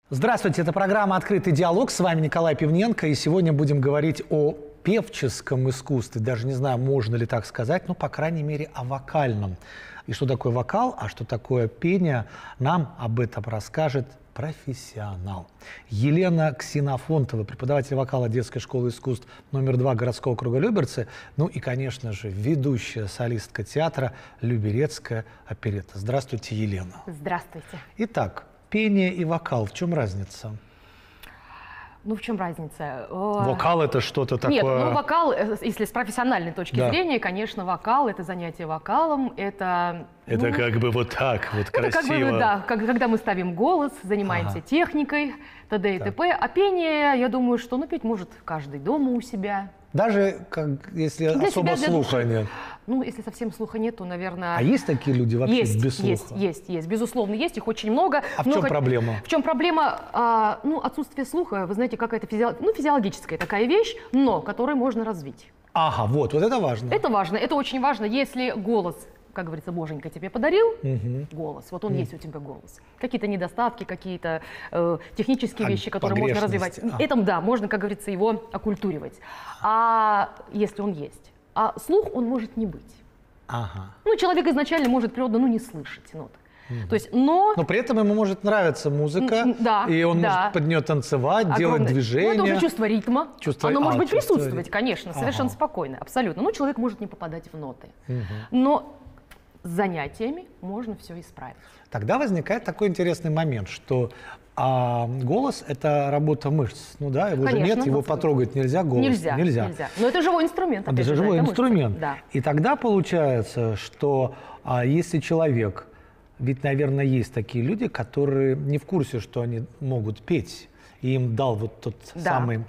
Здравствуйте, это программа «Открытый диалог». С вами Николай Пивненко. И сегодня будем говорить о певческом искусстве. Даже не знаю, можно ли так сказать, но, по крайней мере, о вокальном. И что такое вокал, а что такое пение, нам об этом расскажет профессионал. Елена Ксенофонтова, преподаватель вокала детской школы искусств номер 2 городского округа Люберцы. Ну и, конечно же, ведущая солистка театра «Люберецкая оперетта». Здравствуйте, Елена. Здравствуйте. Итак, пение и вокал. В чем разница? Ну, в чем разница? Вокал – это что-то такое… Нет, ну, вокал, если с профессиональной точки зрения, конечно, вокал – это занятие вокалом, это… Это как бы вот так, вот красиво. Это как бы, да, когда мы ставим голос, занимаемся техникой, т.д. и т.п. А пение, я думаю, что петь может каждый дома у себя. Даже если для особо себя, слуха нет? Ну, если совсем слуха нет, то, наверное… А есть такие люди вообще без слуха? Есть. Безусловно, есть. Их очень много. А в чем проблема? В чем проблема? Ну, отсутствие слуха, вы знаете, какая-то физиологическая такая вещь, но которую можно развить. Ага, вот это важно. Это важно, это очень важно. Если голос, как говорится, Боженька тебе подарил, голос, вот он есть у тебя голос. Какие-то недостатки, какие-то технические вещи, которые можно развивать. Это, да, можно, как говорится, его окультуривать. А если он есть? А слух он может не быть. Ага. Ну, человек изначально может природно, не слышать нот. То есть, но при этом ему может нравиться музыка, и он может под нее танцевать, делать движения. Ну, это уже чувство ритма. Оно может быть присутствовать, конечно, совершенно спокойно, абсолютно. Но человек может не попадать в ноты. Но с занятиями можно все исправить. Тогда возникает такой интересный момент, что голос – это работа мышц. Ну да, его же нет, его потрогать нельзя, голос нельзя. Но это живой инструмент. Это живой инструмент. Да. И тогда получается, что если человек… Ведь, наверное, есть такие люди, которые не в курсе, что они могут петь. И им дал вот тот самый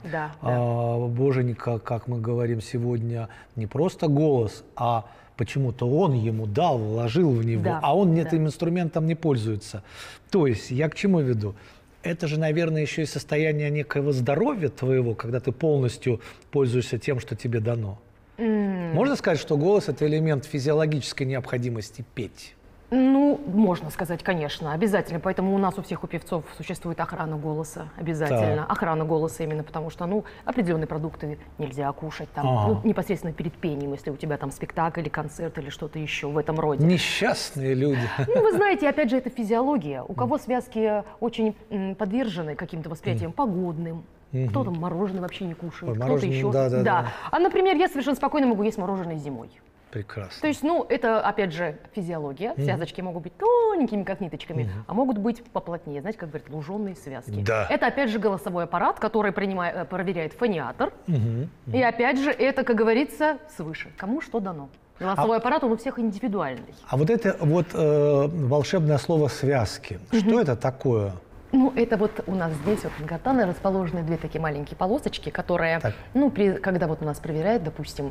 Боженька, как мы говорим сегодня, не просто голос, а почему-то он ему дал, вложил в него, а он этим инструментом не пользуется. То есть я к чему веду? Это же, наверное, еще и состояние некоего здоровья твоего, когда ты полностью пользуешься тем, что тебе дано. Можно сказать, что голос – это элемент физиологической необходимости петь? Ну, можно сказать, конечно, обязательно. Поэтому у нас у всех, у певцов существует охрана голоса, обязательно. Так. Охрана голоса именно потому, что, определенные продукты нельзя кушать там, непосредственно перед пением, если у тебя там спектакль или концерт или что-то еще в этом роде. Несчастные люди. Ну, вы знаете, опять же, это физиология. У кого связки очень подвержены каким-то восприятиям погодным, кто-то мороженое вообще не кушает, кто-то еще. Да. А, например, я совершенно спокойно могу есть мороженое зимой. Прекрасно. То есть, это, опять же, физиология. Связочки могут быть тоненькими, как ниточками, а могут быть поплотнее, знаете, как говорят, луженые связки. Да. Это, опять же, голосовой аппарат, который проверяет фониатор. И, опять же, это, как говорится, свыше. Кому что дано. Голосовой аппарат, он у всех индивидуальный. А вот это волшебное слово «связки». Что это такое? Ну, это вот у нас здесь, вот на гортане, расположены две такие маленькие полосочки, которые, когда вот у нас проверяют, допустим,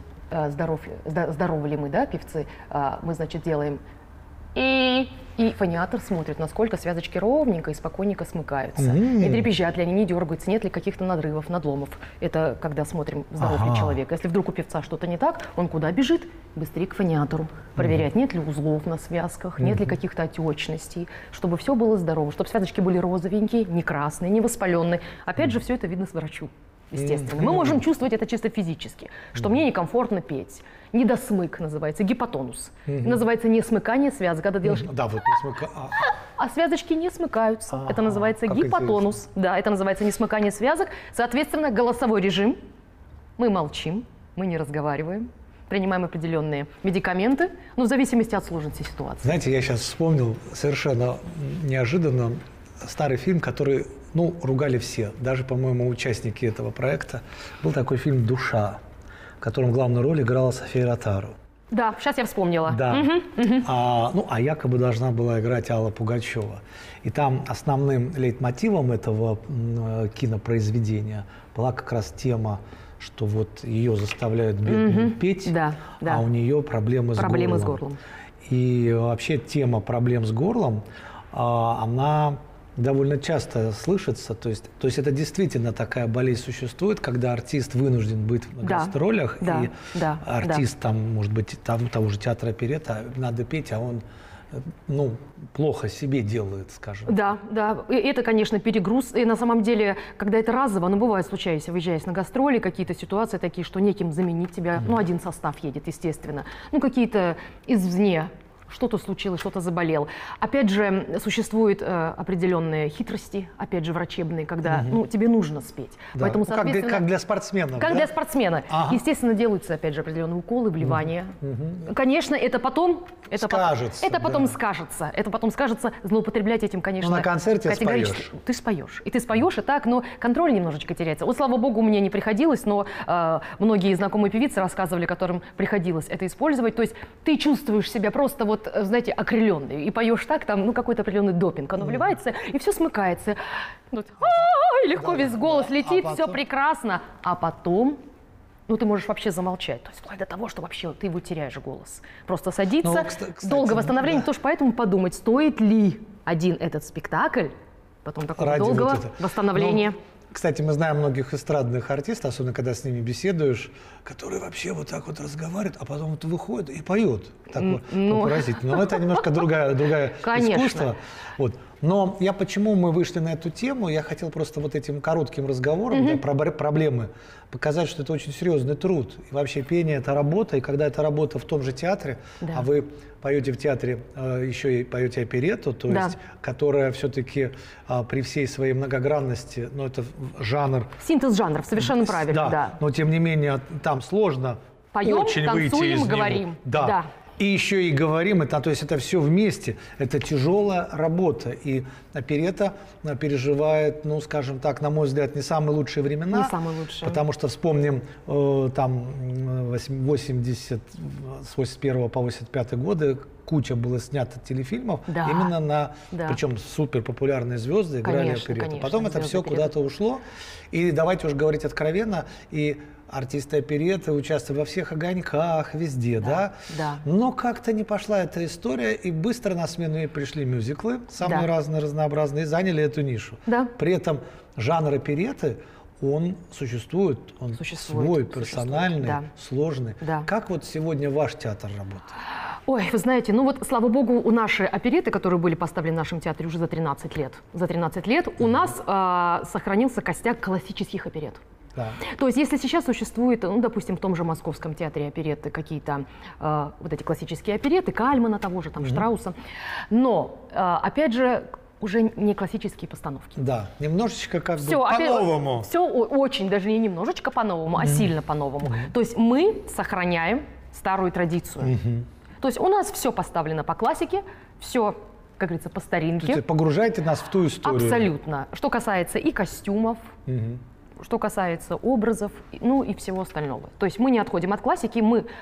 здоровы ли мы, да, певцы, мы, значит, делаем и фониатор смотрит, насколько связочки ровненько и спокойненько смыкаются. Не дребезжат ли они, не дергаются, нет ли каких-то надрывов, надломов. Это когда смотрим, здоров ли человек. Если вдруг у певца что-то не так, он куда бежит? Быстрее к фониатору. Проверять, нет ли узлов на связках, нет ли каких-то отечностей, чтобы все было здорово, чтобы связочки были розовенькие, не красные, не воспаленные. Опять же, все это видно с врачу. Естественно. Мы можем чувствовать это чисто физически, что мне некомфортно петь. Недосмык называется, гипотонус. Называется несмыкание связок, когда делаешь… Да, вот не смыка… А связочки не смыкаются. Это называется гипотонус. Да, это называется несмыкание связок. Соответственно, голосовой режим. Мы молчим, мы не разговариваем, принимаем определенные медикаменты, но в зависимости от сложности ситуации. Знаете, я сейчас вспомнил совершенно неожиданно старый фильм, который… ругали все, даже, по-моему, участники этого проекта. Был такой фильм «Душа», в котором главную роль играла София Ротару. Да, сейчас я вспомнила. Да. А якобы должна была играть Алла Пугачева. И там основным лейтмотивом этого кинопроизведения была как раз тема, что вот ее заставляют бедную петь, а у нее проблемы с горлом. И вообще тема проблем с горлом, она довольно часто слышится. То есть это действительно такая болезнь существует, когда артист вынужден быть на гастролях, и артист, там, может быть, того же театра оперетта, надо петь, а он ну, плохо себе делает, скажем. Да, да. И это, конечно, перегруз. И на самом деле, когда это разово, ну, бывает, случается, выезжаешь на гастроли, какие-то ситуации такие, что неким заменить тебя. Ну, один состав едет, естественно. Ну, какие-то извне. Что-то случилось, что-то заболел. Опять же, существуют определенные хитрости, опять же, врачебные, когда ну, тебе нужно спеть. Да. Поэтому, соответственно, как для спортсменов. Как да? для спортсмена. Ага. Естественно, делаются, опять же, определенные уколы, вливания. Конечно, это потом... Скажется. Это потом скажется. Это потом скажется. Злоупотреблять этим, конечно, но на концерте категорически. споешь. Ты споешь. И ты споешь, и так, но контроль немножечко теряется. Вот, слава богу, мне не приходилось, но многие знакомые певицы рассказывали, которым приходилось это использовать. То есть ты чувствуешь себя просто, вот, знаете, окрыленный. И поешь так, там, ну, какой-то определенный допинг. Оно вливается, и все смыкается. И легко весь голос летит, все прекрасно. А потом... Ну, ты можешь вообще замолчать. То есть вплоть до того, что вообще ты его теряешь голос. Просто садиться, долго восстановление, тоже поэтому подумать, стоит ли один этот спектакль, потом такого долгого вот восстановления. Ну, кстати, мы знаем многих эстрадных артистов, особенно когда с ними беседуешь, которые вообще вот так вот разговаривают, а потом вот выходят и поют. Так вот, поразительно. Но это немножко другое искусство. Вот. Но почему мы вышли на эту тему, я хотел просто вот этим коротким разговором про проблемы показать, что это очень серьезный труд. И вообще пение – это работа, и когда это работа в том же театре, а вы поете в театре, еще и поете оперетту, то есть, которая все-таки при всей своей многогранности, ну это жанр… Синтез жанров, совершенно правильно, да. Но тем не менее там сложно поем, очень танцуем, выйти из говорим. него. Да. И еще и говорим, то есть это все вместе, это тяжелая работа. И оперетта переживает, ну, скажем так, на мой взгляд, не самые лучшие времена. Не самые лучшие. Потому что вспомним, там, с 81 по 85 годы куча было снято телефильмов, именно на, причем супер популярные звезды играли оперетту. Потом это все куда-то ушло. И давайте уж говорить откровенно, и артисты оперетты участвовали во всех огоньках, везде, да? Но как-то не пошла эта история, и быстро на смену ей пришли мюзиклы, самые разные, разнообразные, и заняли эту нишу. При этом жанр оперетты, он существует, он свой, персональный, сложный. Как вот сегодня ваш театр работает? Ой, вы знаете, ну вот, слава богу, у нашей оперетты, которые были поставлены в нашем театре уже за 13 лет, у нас сохранился костяк классических оперет. То есть, если сейчас существует, ну, допустим, в том же Московском театре оперетты какие-то вот эти классические опереты, Кальмана того же, там, Штрауса, но, опять же, уже не классические постановки. Да, немножечко как бы по-новому. Все очень, даже не немножечко по-новому, а сильно по-новому. То есть мы сохраняем старую традицию. То есть у нас все поставлено по классике, все, как говорится, по старинке. Погружайте нас в ту историю. Абсолютно. Что касается и костюмов, что касается образов, ну и всего остального. То есть мы не отходим от классики,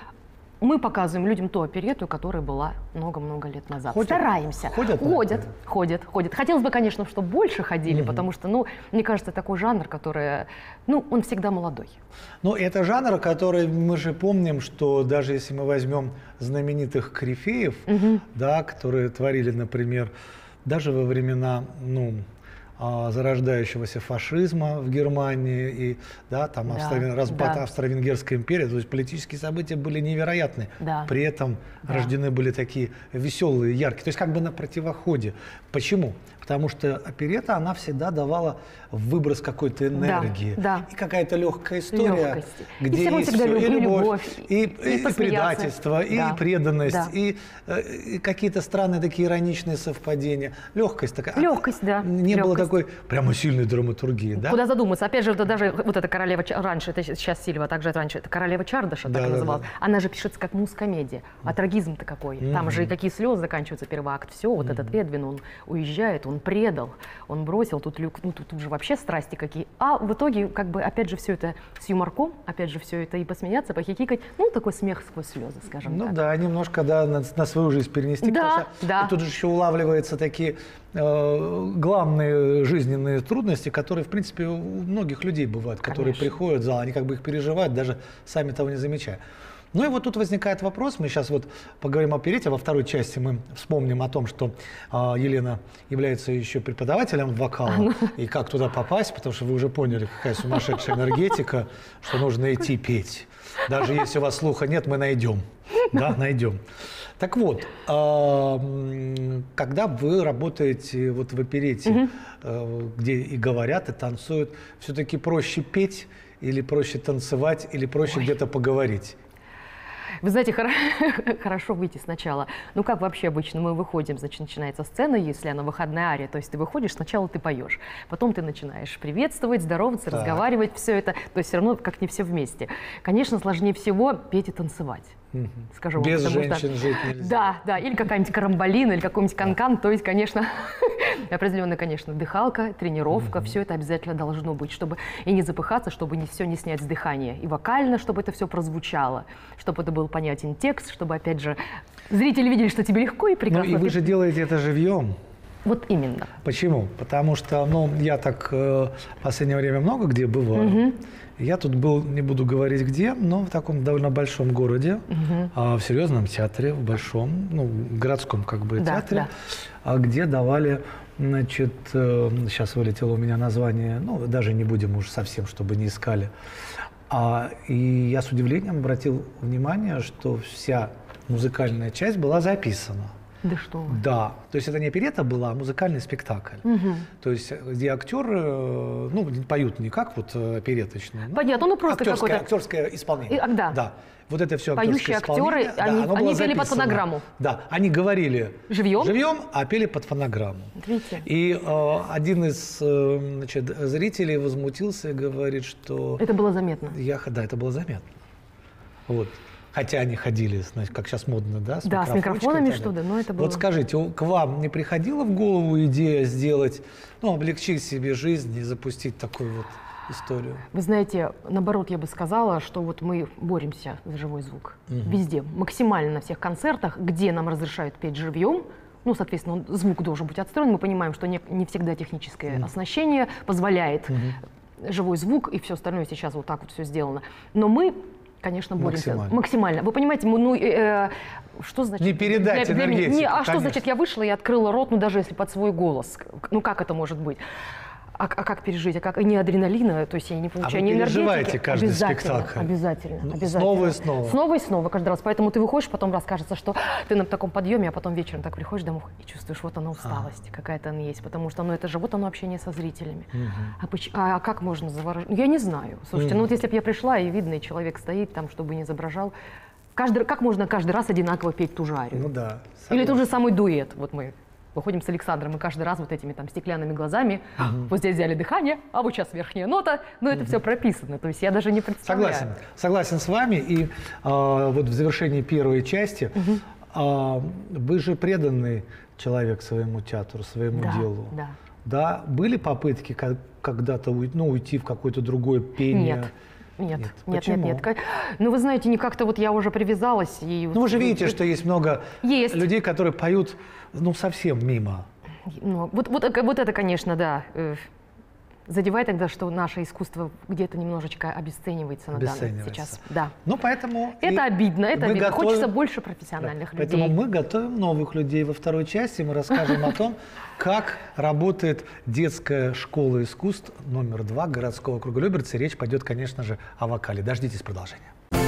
мы показываем людям ту оперетту, которая была много-много лет назад. Стараемся. Ходят. Хотелось бы, конечно, чтобы больше ходили, потому что, ну, мне кажется, такой жанр, который, ну, он всегда молодой. Ну, это жанр, который мы же помним, что даже если мы возьмем знаменитых корифеев, да, которые творили, например, даже во времена, ну, зарождающегося фашизма в Германии и там распад Австро-Венгерской империи, то есть политические события были невероятны, при этом рождены были такие веселые, яркие, то есть как бы на противоходе. Почему? Потому что оперетта, она всегда давала выброс какой-то энергии, и какая-то легкая история, где есть все, и любовь, и предательство, и преданность, и какие-то странные такие ироничные совпадения. Легкость такая. Легкость, да. Не было такой прямо сильной драматургии, да? Куда задуматься. Опять же, это даже вот эта королева, раньше, это сейчас Сильва, также раньше, это королева Чардаша, так называлась. Она же пишется как муз-комедия. А трагизм-то какой? Там же какие слезы заканчиваются первый акт. Все, вот этот Эдвин, он уезжает, он предал, он бросил, тут Люк, ну тут же вообще страсти какие. А в итоге, как бы, опять же, все это с юморком, опять же, все это и посмеяться, похихикать, ну, такой смех сквозь слезы, скажем так. Ну да, немножко, на свою жизнь перенести. Да. И тут же еще улавливаются такие главные жизненные трудности, которые, в принципе, у многих людей бывают, которые приходят в зал, они как бы их переживают, даже сами того не замечая. Ну и вот тут возникает вопрос, мы сейчас вот поговорим о оперете, во второй части мы вспомним о том, что Елена является еще преподавателем вокала, и как туда попасть, потому что вы уже поняли, какая сумасшедшая энергетика, что нужно идти петь. Даже если у вас слуха нет, мы найдем. Да, найдем. Так вот, когда вы работаете вот в оперете, где и говорят, и танцуют, все-таки проще петь или проще танцевать, или проще где-то поговорить? Вы знаете, хорошо выйти сначала. Ну, как вообще обычно мы выходим, значит, начинается сцена, если она выходная ария, то есть ты выходишь, сначала ты поешь, потом ты начинаешь приветствовать, здороваться, разговаривать, все это, то есть все равно как не все вместе. Конечно, сложнее всего петь и танцевать. Скажу вам, без женщин жить нельзя. Да, да, или какая-нибудь карамболина, или какой-нибудь канкан, то есть, конечно, определенная, конечно, дыхалка, тренировка, все это обязательно должно быть, чтобы и не запыхаться, чтобы все не снять с дыхания, и вокально, чтобы это все прозвучало, чтобы это был понятен текст, чтобы, опять же, зрители видели, что тебе легко и прекрасно. Ну и вы же делаете это живьем. Вот именно. Почему? Потому что, ну, я так в последнее время много где бываю. Я тут был, не буду говорить где, но в таком довольно большом городе, в серьезном театре, в большом, ну, городском как бы театре, где давали, значит, сейчас вылетело у меня название, ну, даже не будем уж совсем, чтобы не искали. И я с удивлением обратил внимание, что вся музыкальная часть была записана. Да что вы? Да. То есть это не оперета была, а музыкальный спектакль. То есть где актеры, ну, поют не как вот опереточные. Понятно, ну просто какое-то... Актерское исполнение. Да. Да. Вот это все поющие актеры, они пели под фонограмму. Да, они говорили живьем, а пели под фонограмму. Видите? И один из, значит, зрителей возмутился и говорит, что... Это было заметно. Да, это было заметно. Вот. Хотя они ходили, знаете, как сейчас модно, да? С микрофонами что-то, но это было... Вот скажите, к вам не приходила в голову идея сделать, ну, облегчить себе жизнь и запустить такую вот историю? Вы знаете, наоборот, я бы сказала, что вот мы боремся за живой звук. Везде, максимально на всех концертах, где нам разрешают петь живьем, ну, соответственно, звук должен быть отстроен. Мы понимаем, что не всегда техническое оснащение позволяет живой звук, и все остальное сейчас вот так вот все сделано. Но мы... Конечно, боремся. Максимально. Вы понимаете, что значит... Не передать энергетику, что значит, я вышла и открыла рот, ну, даже если под свой голос. Ну, как это может быть? А как пережить? А как? И не адреналина, то есть я не получаю ни энергетики. Вы переживаете каждый спектакль? Обязательно. Снова и снова. Снова и снова, каждый раз. Поэтому ты выходишь, потом расскажется, что ты на таком подъеме, а потом вечером так приходишь домой и чувствуешь, вот она усталость какая-то она есть. Потому что, ну, это же вот оно общение со зрителями. А как можно заворожить? Я не знаю. Слушайте, ну вот если бы я пришла, и видно, и человек стоит там, чтобы не изображал. Как можно каждый раз одинаково петь ту же арию? Ну да. Или тот же самый дуэт. Вот мы выходим с Александром, и каждый раз вот этими там стеклянными глазами, вот здесь взяли дыхание, а вот сейчас верхняя нота, но это все прописано, то есть я даже не представляю. Согласен с вами, и вот в завершении первой части вы же преданный человек своему театру, своему делу. Да. Были попытки когда-то уйти в какое-то другое пение? Нет. Ну, вы знаете, не как-то вот я уже привязалась. И ну, вы же видите, что есть много людей, которые поют, ну, совсем мимо. Ну, вот это, конечно, да, задевает тогда, что наше искусство где-то немножечко обесценивается на данный сейчас. Да. Ну, поэтому... Это обидно, Хочется больше профессиональных людей. Поэтому мы готовим новых людей во второй части. Мы расскажем о том, как работает детская школа искусств номер 2 городского округа Люберцы. Речь пойдет, конечно же, о вокале. Дождитесь продолжения.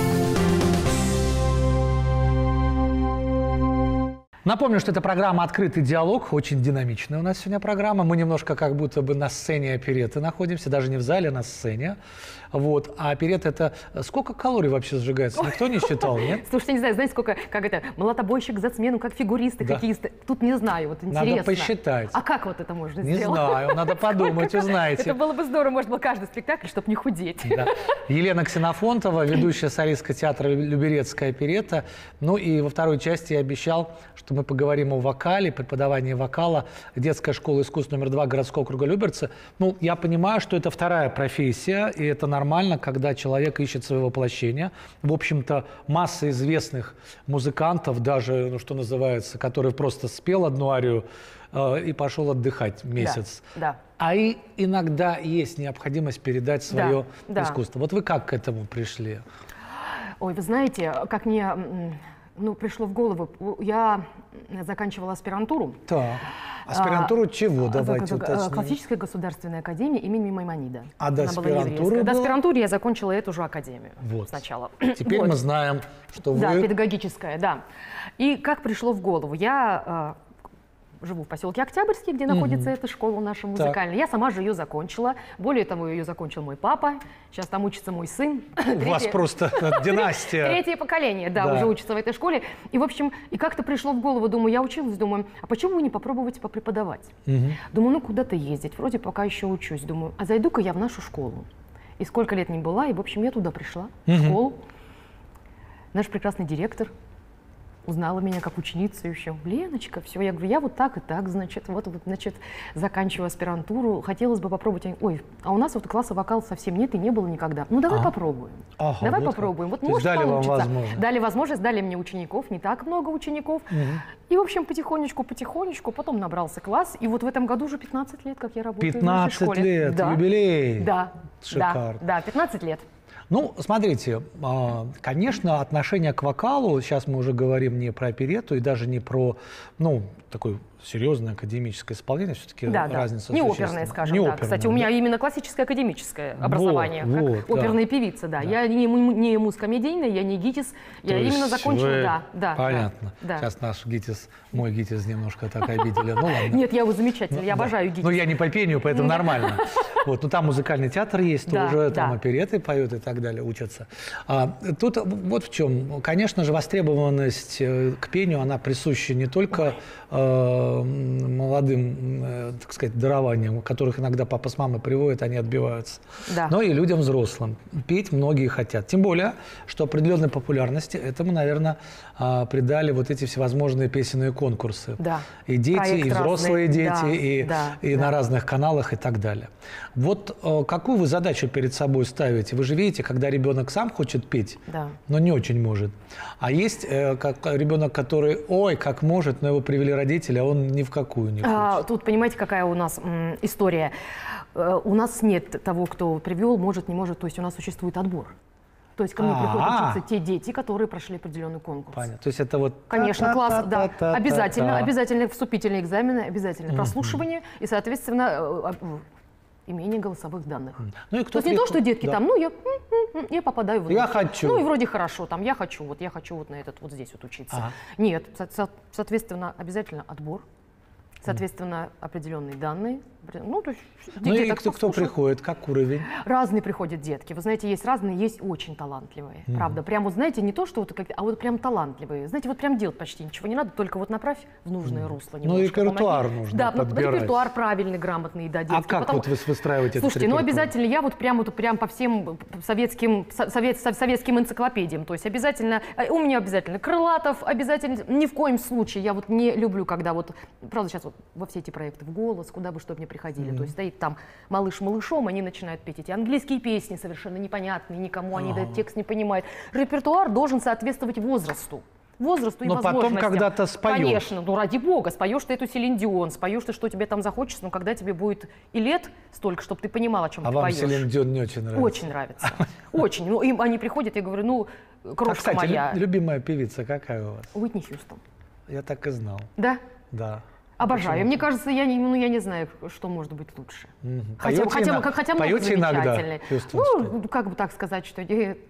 Напомню, что это программа «Открытый диалог», очень динамичная у нас сегодня программа. Мы немножко как будто бы на сцене оперетты находимся, даже не в зале, а на сцене. Вот. А оперетта — это сколько калорий вообще сжигается? Никто не считал, нет? Слушайте, не знаю, знаете, сколько, как это, молотобойщик за смену, как фигуристы, хоккеисты. Тут не знаю, вот интересно. Надо посчитать. А как вот это можно сделать? Не знаю, надо подумать, узнаете. Это было бы здорово, можно было каждый спектакль, чтобы не худеть. Да. Елена Ксенофонтова, ведущая солистка театра «Люберецкая оперетта». Ну и во второй части я обещал, что мы поговорим о вокале, преподавании вокала, детская школа искусств номер 2 городского округа Люберцы. Ну, я понимаю, что это вторая профессия, и это нормально, когда человек ищет свое воплощение. В общем-то, масса известных музыкантов, даже, ну, что называется, который просто спел одну арию и пошел отдыхать месяц. Да. А и иногда есть необходимость передать свое искусство. Вот вы как к этому пришли? Ой, вы знаете, как мне пришло в голову, я заканчивала аспирантуру. Так. Аспирантуру чего? Давайте уточним. Классическая государственная академия имени Маймонида. А до аспирантуры? До аспирантуры я закончила эту же академию сначала. Теперь мы знаем, что вы... Да, педагогическая, да. И как пришло в голову? Я живу в поселке Октябрьский, где находится эта школа наша музыкальная. Я сама же ее закончила. Более того, ее закончил мой папа. Сейчас там учится мой сын. У вас просто династия. Третье поколение, да, уже учится в этой школе. И, в общем, и как-то пришло в голову, думаю, я училась, думаю, а почему бы не попробовать попреподавать? Думаю, ну куда-то ездить, вроде пока еще учусь. Думаю, а зайду-ка я в нашу школу. И сколько лет не была, и, в общем, я туда пришла, в школу. Наш прекрасный директор узнала меня как ученицу еще. Леночка, все. Я говорю, я вот так и так, значит, значит, заканчиваю аспирантуру. Хотелось бы попробовать. Ой, а у нас вот класса вокала совсем нет и не было никогда. Ну, давай попробуем. Давай попробуем. Вот может дали получится. Вам возможность. Дали возможность, дали мне учеников, не так много учеников. И, в общем, потихонечку, потом набрался класс. И вот в этом году уже 15 лет, как я работаю 15 в нашей школе. лет, Да. юбилей. Да. Шикарно. Да, 15 лет. Ну, смотрите, конечно, отношение к вокалу, сейчас мы уже говорим не про оперетту и даже не про, такое серьезное академическое исполнение, все-таки разница не существенная. оперное, скажем не так. оперное, Кстати, у меня именно классическое академическое образование, как оперная певица, да. Я не мускомедийная, я не ГИТИС, я именно закончила, да. Понятно. Да. Сейчас наш ГИТИС, мой ГИТИС немножко так обидели. Ну ладно. Нет, я его замечательно, я обожаю ГИТИС. Ну, я не по пению, поэтому нормально. Вот, там музыкальный театр есть тоже, там опереты поют и так далее, учатся. Тут вот в чем. Конечно же, востребованность к пению, она присуща не только молодым, так сказать, дарованиям, которых иногда папа с мамой приводят, они отбиваются, но и людям взрослым. Петь многие хотят. Тем более, что определенной популярности этому, наверное, придали вот эти всевозможные песенные конкурсы. Да. И дети, Проект и взрослые разные. дети, и на разных каналах и так далее. Вот какую вы задачу перед собой ставите? Вы же видите, когда ребенок сам хочет петь, но не очень может. А есть ребенок, который, ой, как может, но его привели родители, а он ни в какую не хочет. Тут, понимаете, какая у нас история? У нас нет того, кто привел, может, не может, то есть у нас существует отбор. То есть ко мне приходят учиться те дети, которые прошли определенный конкурс. Понятно. То есть это вот... Конечно, класс, да. Обязательно вступительные экзамены, обязательно прослушивание и, соответственно, имение голосовых данных. Ну, и то есть не то, что детки там, я попадаю в... Я хочу. Ну и вроде хорошо, там, я хочу вот на этот, вот здесь вот учиться. Нет, соответственно, обязательно отбор. Соответственно, определенные данные. Ну, то есть, и кто приходит, как уровень? Разные приходят детки. Вы знаете, есть разные, есть очень талантливые. Правда, прям вот знаете, не то, что вот, а вот прям талантливые. Знаете, вот прям делать почти ничего не надо, только вот направь в нужное русло. Ну, репертуар нужно подбирать. Репертуар правильный, грамотный, да, детский. А как вот вы выстраиваете этот репертуар? Слушайте, обязательно я вот прям по всем советским энциклопедиям. То есть обязательно, у меня обязательно Крылатов, обязательно, ни в коем случае, я вот не люблю, когда вот, правда, сейчас вот во все эти проекты в голос, куда бы, чтобы мне приходили. То есть стоит там малыш малышом, они начинают петь эти английские песни, совершенно непонятные никому, они этот текст не понимают. Репертуар должен соответствовать возрасту и возможностям. Но потом когда-то споешь. Конечно, ну ради бога, споешь ты эту Селин Дион, споешь ты, что тебе там захочется, но когда тебе будет и лет столько, чтобы ты понимал, о чем ты поешь. А вам Селин Дион не очень нравится? Очень нравится. Очень. Ну, им они приходят, я говорю, крошка моя. Кстати, любимая певица какая у вас? Уитни Хьюстон. Я так и знал. Да? Да. Обожаю. Мне кажется, я не знаю, что может быть лучше. Хотя много замечательный. Ну, как бы так сказать, что...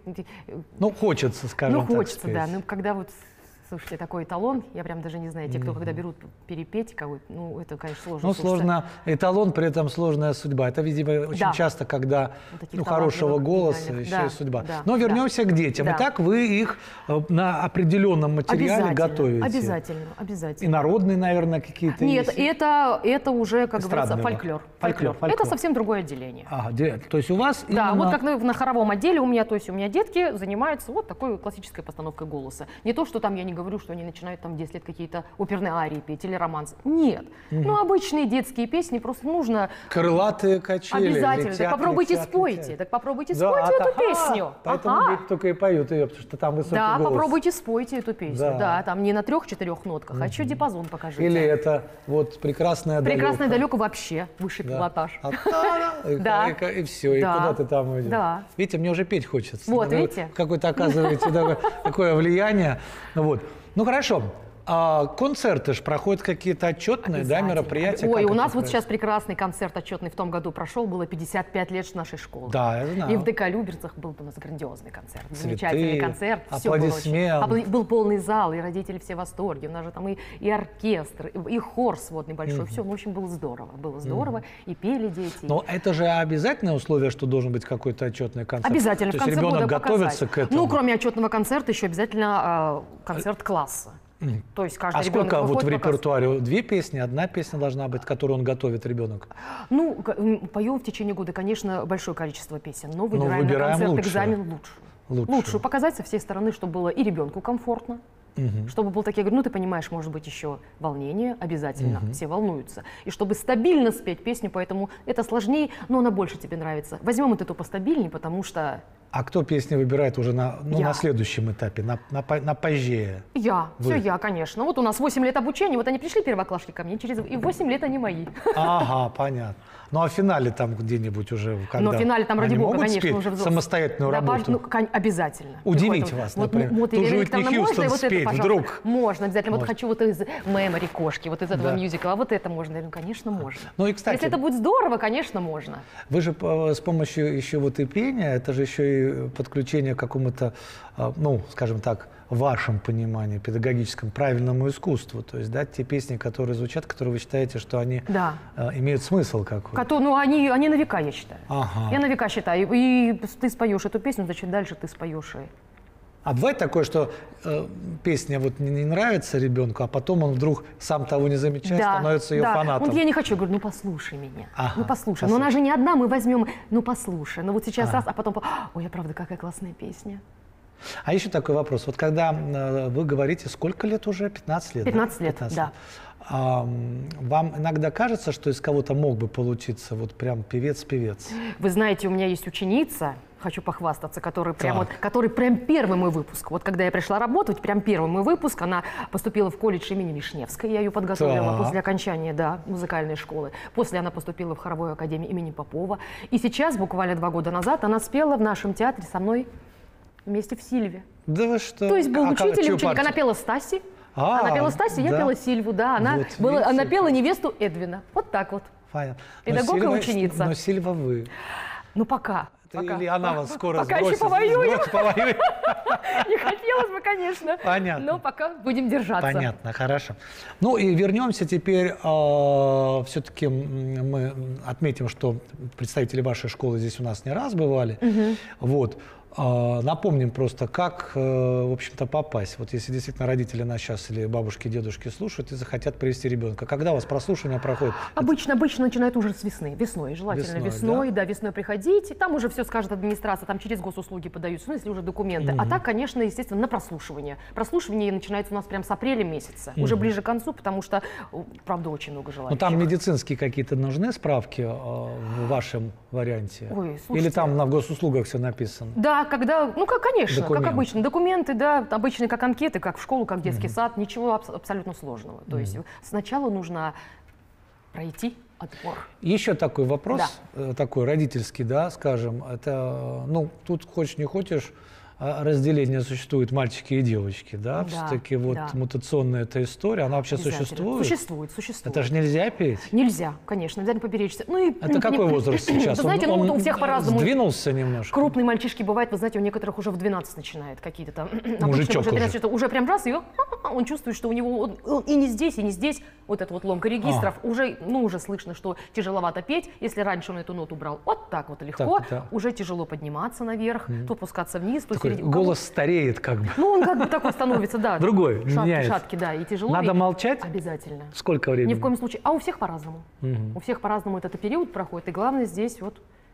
Ну, хочется, скажем так. Ну, хочется, да. Ну, когда вот... Слушайте, такой эталон, я прям даже не знаю, те, кто когда берут перепеть кого-то, ну, это, конечно, сложно. Ну, сложно, эталон, при этом сложная судьба. Это, видимо, очень часто, когда хорошего голоса, еще и судьба. Но вернемся к детям. Итак, вы их на определенном материале готовите. Обязательно. И народные, наверное, какие-то есть? Нет, это уже, как говорится, фольклор. Это совсем другое отделение. То есть у вас Да, вот как на хоровом отделе у меня, то есть у меня детки занимаются вот такой классической постановкой голоса. Не то, что там я не говорю, что они начинают там в 10 лет какие-то оперные арии петь или романсы. Нет. Ну, обычные детские песни, просто нужно... Крылатые качели. Обязательно. Летят, так попробуйте летят, спойте. летят. Так попробуйте спойте эту песню. Поэтому дети только и поют ее, потому что там высокий голос. Да, попробуйте спойте эту песню. Да, там не на 3-4 нотках, а еще диапазон покажите. Или это вот «Прекрасное далеко». «Прекрасное далеко» вообще высший пилотаж. И все, и куда ты там идешь. Да. Видите, мне уже петь хочется. Вот, видите? Какое-то оказываете такое влияние. Вот. Ну хорошо. А концерты же проходят какие-то отчетные, да, мероприятия? Ой, у нас вот сейчас прекрасный концерт отчетный в том году прошел, было 55 лет нашей школы. Да, я знаю. И в ДК Люберцах был у нас грандиозный концерт, Цветы, замечательный концерт. аплодисменты. Был полный зал, и родители все в восторге. У нас же там и оркестр, и хор сводный большой, все, ну, в общем, было здорово, и пели дети. Но это же обязательное условие, что должен быть какой-то отчетный концерт? Обязательно, то в конце есть ребенок года готовится показать. к этому? Ну, кроме отчетного концерта, еще обязательно концерт класса. То есть каждый ребенок сколько вот в выходит, репертуаре? 2 песни, 1 песня должна быть, которую он готовит, ребенок? Ну, пою в течение года, конечно, большое количество песен, но выбираем на концерт лучшее. экзамен лучше. Показать со всей стороны, чтобы было и ребенку комфортно, чтобы был такие, ну, ты понимаешь, может быть, еще волнение обязательно, все волнуются. И чтобы стабильно спеть песню, поэтому это сложнее, но она больше тебе нравится. Возьмем вот эту постабильнее, потому что... А кто песни выбирает уже на следующем этапе, на позже? Все я, конечно. Вот у нас 8 лет обучения, вот они пришли, первоклашки, ко мне, и 8 лет они мои. Ага, понятно. Ну а в финале там где-нибудь уже, когда? Но в финале там, ради они бога, могут конечно, спеть уже взрослые. самостоятельную работу? Обязательно. Удивить вас, например. Вот Ту же Уитни Хьюстон вот спеть это, вдруг? Можно, обязательно. Вот хочу вот из «Мемори» кошки, вот из этого мюзикла, а вот это можно. Я говорю, конечно, можно. Ну и, кстати, если это будет здорово, конечно, можно. Вы же с помощью еще вот и пения, это же еще и подключение к какому-то, ну, скажем так, в вашем понимании, педагогическом, правильному искусству. То есть, да, те песни, которые звучат, которые вы считаете, что они имеют смысл какой-то. Ну, они на века, я считаю. Ага. Я на века считаю. И ты споешь эту песню, значит, дальше ты споешь и... А бывает такое, что песня вот не нравится ребенку, а потом он вдруг, сам того не замечая, становится ее фанатом? Вот я не хочу, я говорю, ну послушай меня, ага, послушай. Но она же не одна, мы возьмем, ну послушай. Ну вот сейчас раз, а потом, ой, правда, какая классная песня. А еще такой вопрос. Вот когда вы говорите, сколько лет уже? 15 лет? 15 лет, да. Вам иногда кажется, что из кого-то мог бы получиться вот прям певец-певец? Вы знаете, у меня есть ученица, хочу похвастаться, который прям первый мой выпуск. Вот когда я пришла работать, прям первый мой выпуск, она поступила в колледж имени Вишневской, я ее подготовила после окончания, музыкальной школы. После она поступила в хоровую академию имени Попова. И сейчас, буквально 2 года назад, она спела в нашем театре со мной вместе в Сильве. Да вы что? То есть был учитель и ученик. Она пела Стаси. Она пела Стаси, я пела Сильву, да. Она пела невесту Эдвина. Вот так вот. Педагог и ученица. Но Сильва вы. Ну пока. Или она вас скоро пока сбросит? Пока еще повоюем. Не хотелось бы, конечно. Понятно. Но пока будем держаться. Понятно, хорошо. Ну и вернемся теперь. Все-таки мы отметим, что представители вашей школы здесь у нас не раз бывали. Вот. Напомним просто, как, в общем-то, попасть. Вот если действительно родители нас сейчас или бабушки, дедушки слушают и захотят привести ребенка. Когда у вас прослушивание проходит? Обычно начинают уже с весной, желательно весной, весной приходите. Там уже все скажет администрация, там через госуслуги подаются, ну, если уже документы. А так, конечно, естественно, на прослушивание. Прослушивание начинается у нас прям с апреля месяца, уже ближе к концу, потому что, правда, очень много желающих. Но там медицинские какие-то нужны справки в вашем варианте? Ой, слушайте, или там на госуслугах все написано? Да, когда, конечно, документы. Как обычно. Документы, обычные, как анкеты, как в школу, как в детский сад, ничего абсолютно сложного. То есть сначала нужно пройти отбор. Еще такой вопрос, такой родительский, да, скажем, это, ну, тут хочешь не хочешь, разделение существует мальчики и девочки, да? Все-таки вот мутационная эта история, она вообще существует? Существует. Это же нельзя петь? Нельзя, конечно, обязательно поберечься. Это какой возраст сейчас? Вы знаете, у всех по-разному. Сдвинулся немножко? Крупные мальчишки бывают, вы знаете, у некоторых уже в 12 начинает какие-то там... Мужичок уже прям раз, и он чувствует, что у него и не здесь, вот эта вот ломка регистров, уже слышно, что тяжеловато петь. Если раньше он эту ноту брал вот так вот легко, уже тяжело подниматься наверх, то опускаться вниз, то голос стареет как бы. Ну, он как бы такой становится, да. Другой, меняется. Шаткий, да, и тяжело. Надо молчать? Обязательно. Сколько времени? Ни в коем случае. А у всех по-разному. У всех по-разному этот период проходит. И главное здесь вот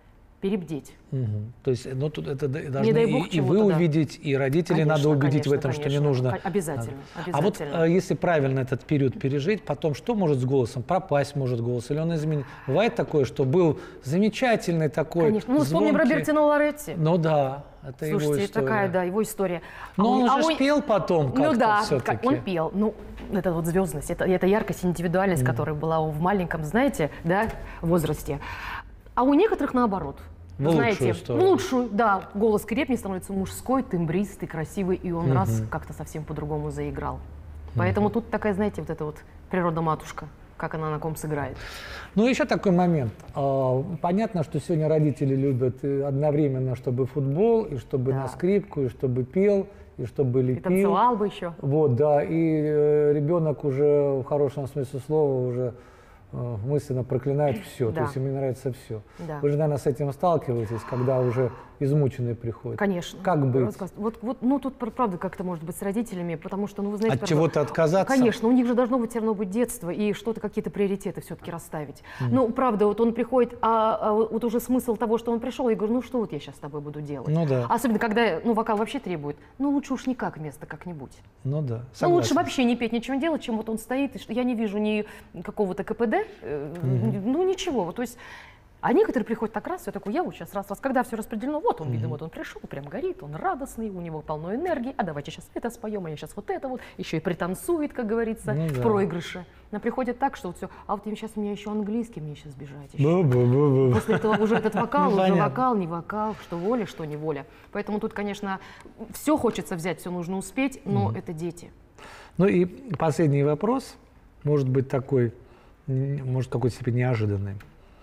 перебдеть. То есть, ну, тут это должны не дай бог и вы увидеть, и родителей конечно, надо убедить в этом, конечно, что не нужно. Обязательно. А вот если правильно этот период пережить, потом что может с голосом? Пропасть может голос, или он изменит? Бывает такое, что был замечательный такой, конечно. Ну, вспомним Робертино Лоретти. Ну да, это слушайте, его история. Такая, да, его история. Но он же пел потом как-то. Ну да, все-таки. Он пел. Ну, это вот звездность, это яркость, индивидуальность, которая была в маленьком, знаете, да, возрасте. А у некоторых наоборот. В знаете, лучшую в лучшую, да, голос крепнее становится мужской, тембристый, красивый, и он раз как-то совсем по-другому заиграл. Поэтому тут такая, знаете, вот эта вот природа-матушка, как она на ком сыграет. Ну, еще такой момент. Понятно, что сегодня родители любят одновременно, чтобы футбол, и чтобы на скрипку, и чтобы пел, и чтобы лепил. И танцевал бы еще. Вот, да, и ребенок уже, в хорошем смысле слова, уже мысленно проклинает все, то есть ему нравится все. Да. Вы же, наверное, с этим сталкиваетесь, когда уже измученный приходит. Конечно. Как быть? Ну, тут правда как-то может быть с родителями, потому что, ну, вы знаете... От чего-то отказаться? Конечно, у них же должно быть все равно быть детство, и что-то, какие-то приоритеты все-таки расставить. Ну, правда, вот он приходит, вот уже смысл того, что он пришел, я говорю, ну, что вот я сейчас с тобой буду делать? Ну, да. Особенно, когда, ну, вокал вообще требует, ну, лучше уж никак вместо как-нибудь. Ну, да, согласен. Ну, лучше вообще не петь, ничего не делать, чем вот он стоит, и я не вижу ни какого-то КПД, ну, ничего, то есть... А некоторые приходят так раз, все такое, я вот сейчас раз, когда все распределено, вот он, видно, вот он пришел, прям горит, он радостный, у него полно энергии, а давайте сейчас это споем, а я сейчас вот это вот, еще и пританцует, как говорится, в проигрыше. Но приходит так, что вот все, а вот сейчас у меня еще английский, мне сейчас бежать еще. После этого уже этот вокал, уже вокал, не вокал, что воля, что не воля. Поэтому тут, конечно, все хочется взять, все нужно успеть, но это дети. Ну и последний вопрос, может быть такой, может в какой-то степени неожиданный.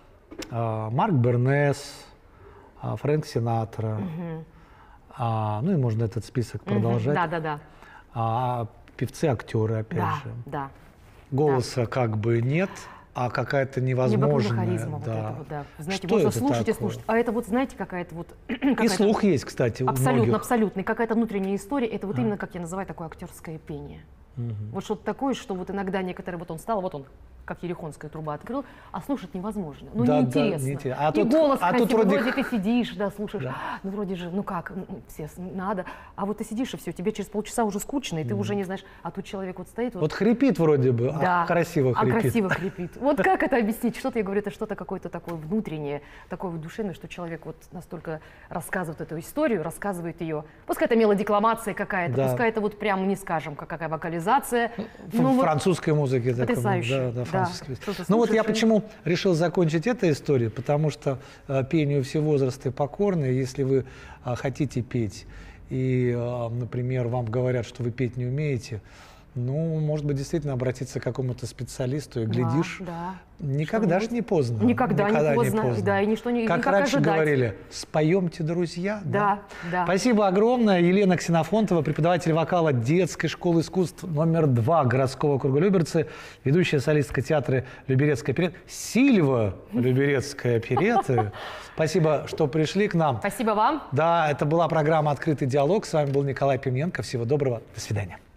Марк Бернес, Фрэнк Синатра, ну и можно этот список продолжать. Да. Певцы-актеры, опять же. Да. Голоса как бы нет, а какая-то невозможная. Харизма, вот это вот, да. Знаете, можно слушать и слушать. А это вот, знаете, какая-то вот... И слух есть, кстати, у многих. Абсолютно. Какая-то внутренняя история. Это вот именно, как я называю, такое актерское пение. Вот что-то такое, что вот иногда некоторые, вот он встал, вот он, как ерехонская труба открыл, а слушать невозможно. Ну, да, неинтересно. Да, и голос красивый, вроде ты сидишь, да, слушаешь, ну, вроде же, ну как, все, надо. А вот ты сидишь, и все, тебе через полчаса уже скучно, и ты уже не знаешь, а тут человек вот стоит. Вот хрипит вроде бы, да, а красиво хрипит. А красиво хрипит. Вот как это объяснить? Что-то, я говорю, это что-то какое-то такое внутреннее, такое вот душевное, что человек вот настолько рассказывает эту историю, рассказывает ее. Пускай это мелодикламация какая-то, пускай это вот прямо не скажем, какая вокализация. В французской музыке. Потрясающе. Да, французской. Ну вот я почему решил закончить эту историю, потому что пению все возрасты покорны. Если вы хотите петь, и, например, вам говорят, что вы петь не умеете, ну, может быть, действительно обратиться к какому-то специалисту, и глядишь, никогда же не поздно. Никогда не поздно. Да, и ничто не как раньше ожидать. Говорили, споемте, друзья. Да. Спасибо огромное. Елена Ксенофонтова, преподаватель вокала детской школы искусств номер 2 городского округа Люберцы, ведущая солистка театра Люберецкая оперетта, Сильва Люберецкая оперетта. Спасибо, что пришли к нам. Спасибо вам. Да, это была программа «Открытый диалог». С вами был Николай Пименко. Всего доброго. До свидания.